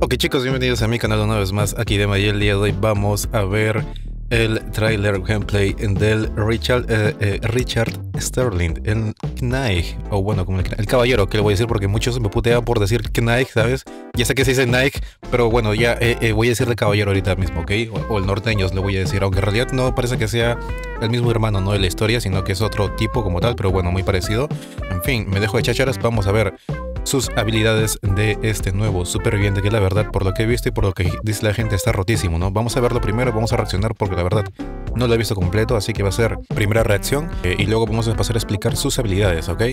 Ok chicos, bienvenidos a mi canal una vez más, aquí de Maya. El día de hoy vamos a ver el trailer gameplay del Richard Sterling, el Knight, o bueno, como el caballero, que le voy a decir porque muchos me putean por decir Knight, ¿sabes? Ya sé que se dice Knight, pero bueno, ya voy a decirle caballero ahorita mismo, ¿ok? O el norteño le voy a decir, aunque en realidad no parece que sea el mismo hermano, no de la historia, sino que es otro tipo como tal, pero bueno, muy parecido. En fin, me dejo de chácharas, vamos a ver sus habilidades de este nuevo superviviente, que la verdad, por lo que he visto y por lo que dice la gente, está rotísimo, ¿no? Vamos a verlo primero, vamos a reaccionar porque la verdad no lo he visto completo, así que va a ser primera reacción y luego vamos a pasar a explicar sus habilidades, ¿ok?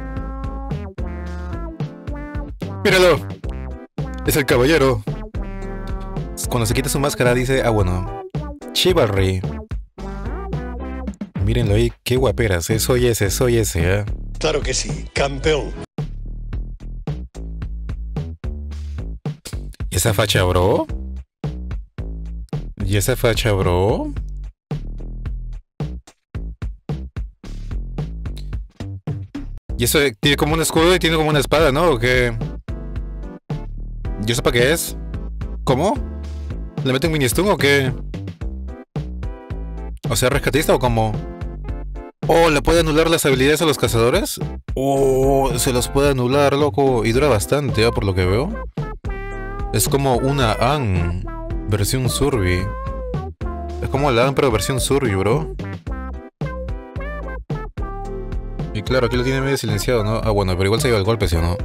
¡Míralo! Es el caballero. Cuando se quita su máscara dice, ah bueno, Chivalry. Mírenlo ahí, qué guaperas, soy ese, ¿eh? Claro que sí, campeón. ¿Y esa facha, bro? ¿Y esa facha, bro? Y eso tiene como un escudo y tiene como una espada, ¿no? ¿O qué? ¿Y eso para qué es? ¿Cómo? ¿Le meten mini stun o qué? O sea, ¿rescatista o cómo? Oh, ¿le puede anular las habilidades a los cazadores? Oh, se los puede anular, loco. Y dura bastante, por lo que veo. Es como una Ann versión Survey. Es como la Ann pero versión Survey, bro. Y claro, aquí lo tiene medio silenciado, ¿no? Ah, bueno, pero igual se lleva el golpe, ¿sí o no?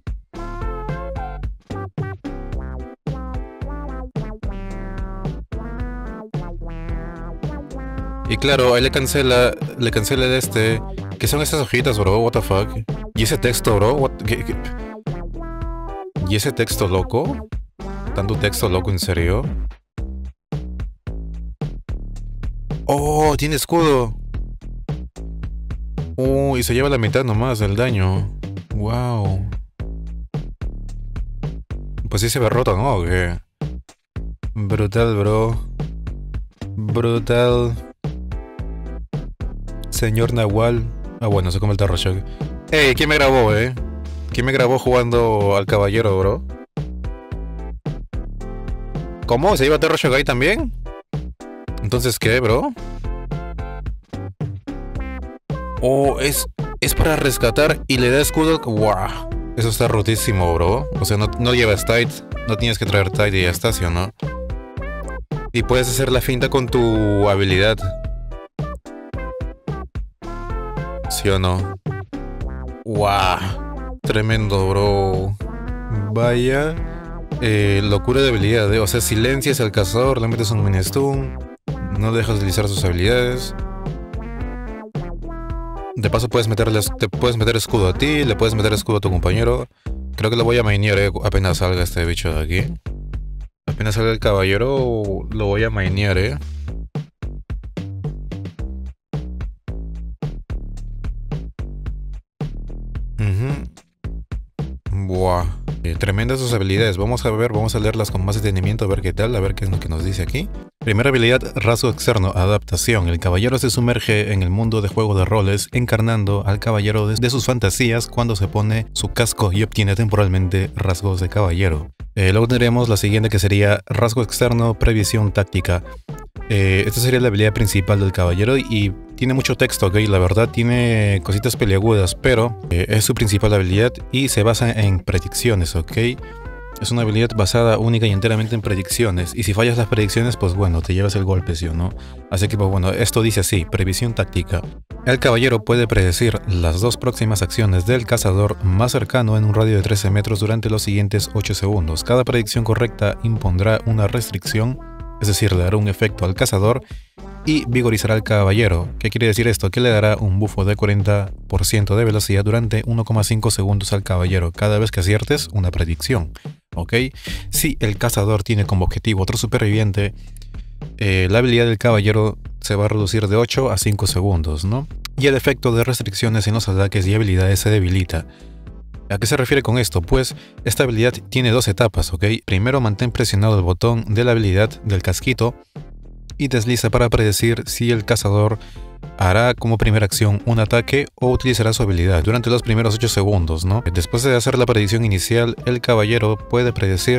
Y claro, ahí le cancela el este. ¿Qué son esas hojitas, bro? What the fuck? ¿Y ese texto, bro? ¿Qué? ¿Y ese texto, loco? ¿Tanto texto, loco, en serio? ¡Oh! ¡Tiene escudo! Y se lleva la mitad nomás del daño. ¡Wow! Pues sí se ve roto, ¿no? ¿O qué? Brutal, bro. Brutal. Señor Nahual. Ah, bueno, se come el Terror Shock. ¡Ey! ¿Quién me grabó, ¿Quién me grabó jugando al caballero, bro? ¿Cómo? ¿Se iba a Terror Shock ahí también? Entonces, ¿qué, bro? Oh, es para rescatar y le da escudo. ¡Wow! Eso está rotísimo, bro. O sea, no llevas tight. No tienes que traer tight y ya está, ¿sí o no? Y puedes hacer la finta con tu habilidad. ¿Sí o no? ¡Wow! Tremendo, bro. Vaya locura de habilidad, O sea, silencias al cazador, le metes un mini stun, no dejas de utilizar sus habilidades. De paso te puedes meter escudo a ti, le puedes meter escudo a tu compañero. Creo que lo voy a mainear apenas salga este bicho de aquí. Apenas salga el caballero, lo voy a mainear, Buah. Tremendas sus habilidades. Vamos a leerlas con más detenimiento, a ver qué tal, a ver qué es lo que nos dice aquí. Primera habilidad, rasgo externo, adaptación. El caballero se sumerge en el mundo de juego de roles, encarnando al caballero de sus fantasías cuando se pone su casco y obtiene temporalmente rasgos de caballero. Luego tendríamos la siguiente, que sería rasgo externo, previsión táctica. Esta sería la habilidad principal del caballero y tiene mucho texto, ¿ok? La verdad tiene cositas peliagudas, pero es su principal habilidad y se basa en predicciones, ¿ok? Es una habilidad basada única y enteramente en predicciones, y si fallas las predicciones, pues bueno, te llevas el golpe, ¿sí o no? Así que pues bueno, esto dice así, previsión táctica. El caballero puede predecir las dos próximas acciones del cazador más cercano en un radio de 13 metros durante los siguientes 8 segundos. Cada predicción correcta impondrá una restricción, es decir, le dará un efecto al cazador y vigorizará al caballero. ¿Qué quiere decir esto? Que le dará un bufo de 40% de velocidad durante 1,5 segundos al caballero cada vez que aciertes una predicción, ¿ok? Si el cazador tiene como objetivo otro superviviente, la habilidad del caballero se va a reducir de 8 a 5 segundos, ¿no? Y el efecto de restricciones en los ataques y habilidades se debilita. ¿A qué se refiere con esto? Pues esta habilidad tiene dos etapas, ¿ok? Primero mantén presionado el botón de la habilidad del casquito y desliza para predecir si el cazador hará como primera acción un ataque o utilizará su habilidad durante los primeros 8 segundos, ¿no? Después de hacer la predicción inicial, el caballero puede predecir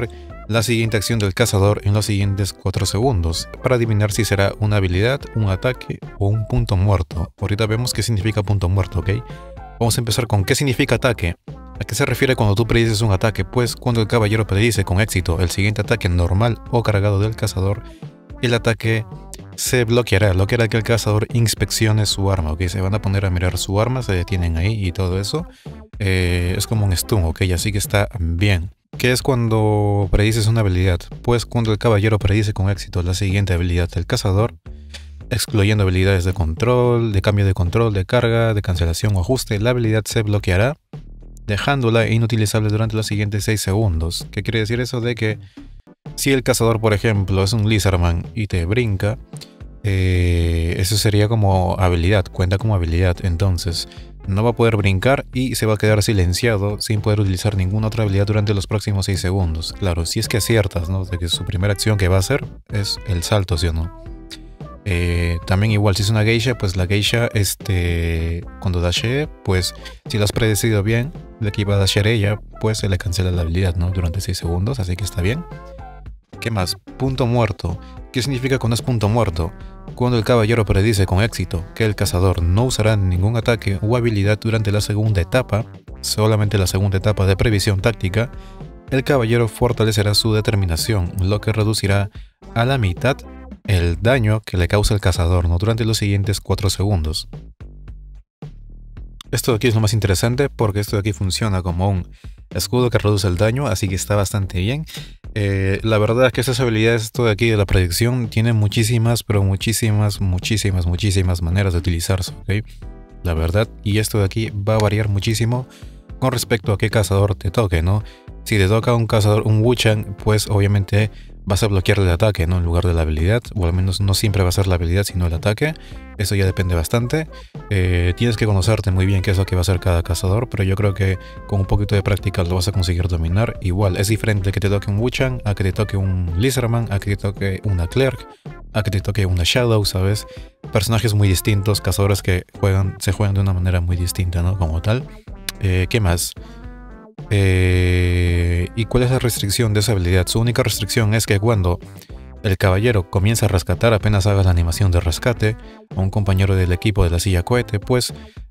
la siguiente acción del cazador en los siguientes 4 segundos para adivinar si será una habilidad, un ataque o un punto muerto. Ahorita vemos qué significa punto muerto, ¿ok? Vamos a empezar con qué significa ataque. ¿A qué se refiere cuando tú predices un ataque? Pues cuando el caballero predice con éxito el siguiente ataque normal o cargado del cazador, el ataque se bloqueará. Lo que hará que el cazador inspeccione su arma, ¿ok? Se van a poner a mirar su arma, se detienen ahí y todo eso. Es como un stun, ¿ok? Así que está bien. ¿Qué es cuando predices una habilidad? Pues cuando el caballero predice con éxito la siguiente habilidad del cazador, excluyendo habilidades de control, de cambio de control, de carga, de cancelación o ajuste, la habilidad se bloqueará, dejándola inutilizable durante los siguientes 6 segundos. ¿Qué quiere decir eso? De que si el cazador, por ejemplo, es un Lizardman y te brinca, eso sería como habilidad, cuenta como habilidad. Entonces no va a poder brincar y se va a quedar silenciado sin poder utilizar ninguna otra habilidad durante los próximos 6 segundos. Claro, si es que aciertas, ¿no? De que su primera acción que va a hacer es el salto, ¿sí o no? También igual, si es una geisha, pues la geisha, cuando dashee, pues si lo has predecido bien de que iba a dashear ella, pues se le cancela la habilidad, ¿no? Durante 6 segundos, así que está bien. ¿Qué más? Punto muerto. ¿Qué significa cuando es punto muerto? Cuando el caballero predice con éxito que el cazador no usará ningún ataque o habilidad durante la segunda etapa, solamente la segunda etapa de previsión táctica, el caballero fortalecerá su determinación, lo que reducirá a la mitad el daño que le causa el cazador, ¿no? Durante los siguientes 4 segundos. Esto de aquí es lo más interesante porque esto de aquí funciona como un escudo que reduce el daño, así que está bastante bien. La verdad es que estas habilidades, esto de aquí de la predicción, tiene muchísimas, pero muchísimas maneras de utilizarse, ¿ok? La verdad, y esto de aquí va a variar muchísimo con respecto a qué cazador te toque, ¿no? Si te toca un cazador, un Wuchang, pues obviamente vas a bloquear el ataque, ¿no? En lugar de la habilidad, o al menos no siempre va a ser la habilidad, sino el ataque. Eso ya depende bastante. Tienes que conocerte muy bien qué es lo que va a hacer cada cazador, pero yo creo que con un poquito de práctica lo vas a conseguir dominar. Igual, es diferente que te toque un Wuchang, a que te toque un Lizardman, a que te toque una Clerk, a que te toque una Shadow, ¿sabes? Personajes muy distintos, cazadores que se juegan de una manera muy distinta, ¿no? Como tal. ¿Qué más? ¿Y cuál es la restricción de esa habilidad? Su única restricción es que cuando el caballero comienza a rescatar, apenas haga la animación de rescate a un compañero del equipo de la silla cohete, pues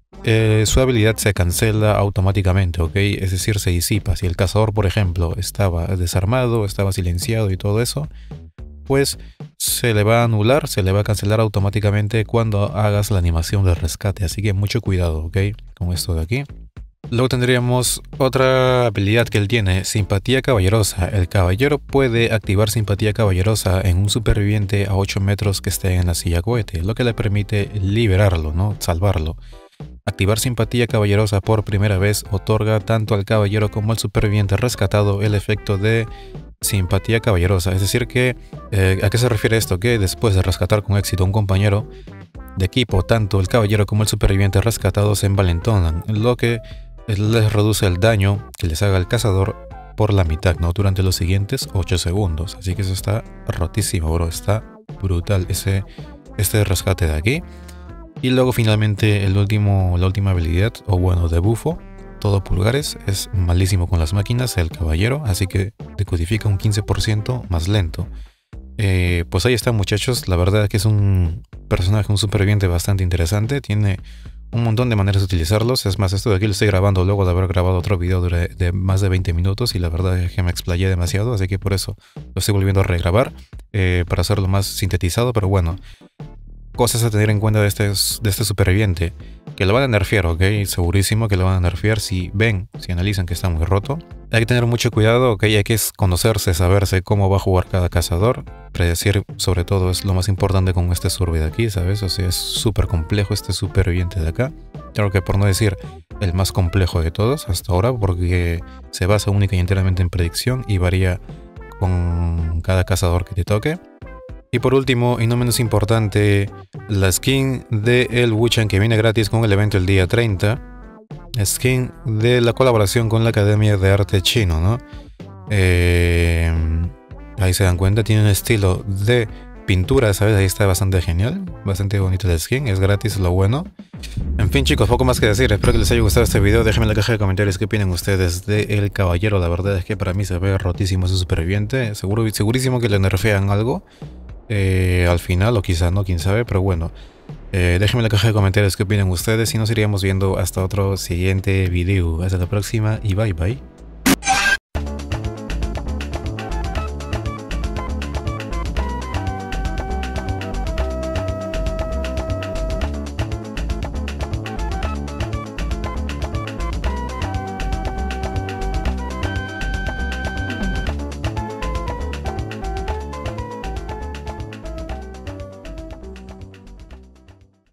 su habilidad se cancela automáticamente, ¿ok? Es decir, se disipa. Si el cazador, por ejemplo, estaba desarmado, estaba silenciado y todo eso, pues se le va a anular, se le va a cancelar automáticamente cuando hagas la animación de rescate. Así que mucho cuidado, ¿ok? Con esto de aquí. Luego tendríamos otra habilidad que él tiene, simpatía caballerosa. El caballero puede activar simpatía caballerosa en un superviviente a 8 metros que esté en la silla cohete, lo que le permite liberarlo, ¿no? Salvarlo. Activar simpatía caballerosa por primera vez otorga tanto al caballero como al superviviente rescatado el efecto de simpatía caballerosa. Es decir que, ¿a qué se refiere esto? Que después de rescatar con éxito a un compañero de equipo, tanto el caballero como el superviviente rescatado se envalentonan, lo que les reduce el daño que les haga el cazador por la mitad, ¿no? Durante los siguientes 8 segundos. Así que eso está rotísimo, bro. Está brutal este rescate de aquí. Y luego finalmente la última habilidad, o bueno, de bufo, todo pulgares, es malísimo con las máquinas, el caballero, así que decodifica un 15% más lento. Pues ahí está, muchachos. La verdad es que es un personaje, un superviviente bastante interesante. Tiene un montón de maneras de utilizarlos. Es más, esto de aquí lo estoy grabando luego de haber grabado otro video de más de 20 minutos y la verdad es que me explayé demasiado, así que por eso lo estoy volviendo a regrabar para hacerlo más sintetizado. Pero bueno, cosas a tener en cuenta de este superviviente, que lo van a nerfear, ¿ok? Segurísimo que lo van a nerfear si analizan que está muy roto. Hay que tener mucho cuidado, ¿ok? Hay que conocerse, saberse cómo va a jugar cada cazador. Predecir, sobre todo, es lo más importante con este survey de aquí, ¿sabes? O sea, es súper complejo este superviviente de acá. Claro que por no decir el más complejo de todos hasta ahora, porque se basa única y enteramente en predicción y varía con cada cazador que te toque. Y por último, y no menos importante, la skin de el Wuchang que viene gratis con el evento el día 30. Skin de la colaboración con la Academia de Arte Chino, ¿no? Ahí se dan cuenta, tiene un estilo de pintura, ¿sabes? Ahí está bastante genial, bastante bonito el skin, es gratis, lo bueno. En fin, chicos, poco más que decir. Espero que les haya gustado este video. Déjenme en la caja de comentarios qué opinan ustedes de El Caballero. La verdad es que para mí se ve rotísimo ese superviviente. Segurísimo que le nerfean algo al final, o quizá no, quién sabe, pero bueno. Déjenme en la caja de comentarios qué opinan ustedes y nos iríamos viendo hasta otro siguiente video. Hasta la próxima y bye bye.